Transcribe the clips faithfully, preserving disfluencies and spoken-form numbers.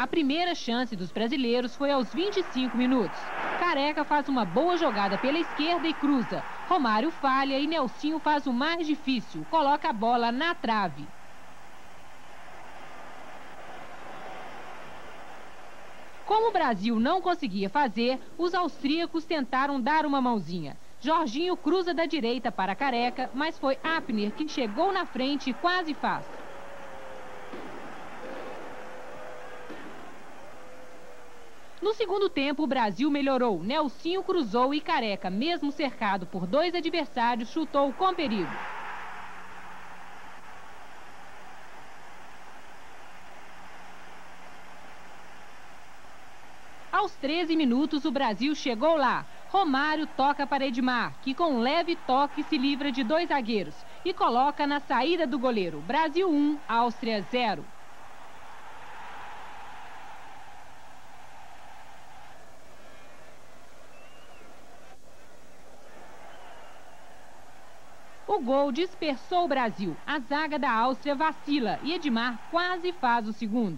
A primeira chance dos brasileiros foi aos vinte e cinco minutos. Careca faz uma boa jogada pela esquerda e cruza. Romário falha e Nelsinho faz o mais difícil, coloca a bola na trave. Como o Brasil não conseguia fazer, os austríacos tentaram dar uma mãozinha. Jorginho cruza da direita para Careca, mas foi Abner que chegou na frente e quase faz. No segundo tempo, o Brasil melhorou. Nelsinho cruzou e Careca, mesmo cercado por dois adversários, chutou com perigo. Aos treze minutos, o Brasil chegou lá. Romário toca para Edmar, que com um leve toque se livra de dois zagueiros e coloca na saída do goleiro. Brasil um, Áustria zero. O gol dispersou o Brasil. A zaga da Áustria vacila e Edmar quase faz o segundo.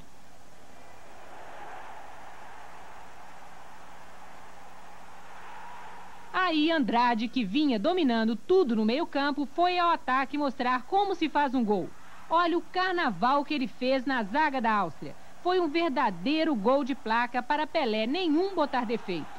Aí Andrade, que vinha dominando tudo no meio-campo, foi ao ataque mostrar como se faz um gol. Olha o carnaval que ele fez na zaga da Áustria. Foi um verdadeiro gol de placa para Pelé nenhum botar defeito.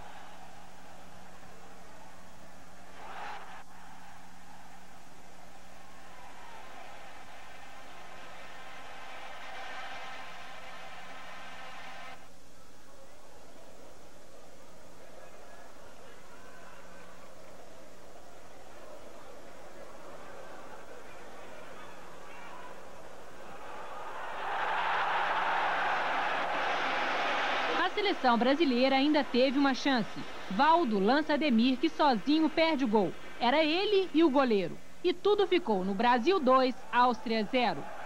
A seleção brasileira ainda teve uma chance. Valdo lança Ademir, que sozinho perde o gol. Era ele e o goleiro. E tudo ficou no Brasil dois, Áustria zero.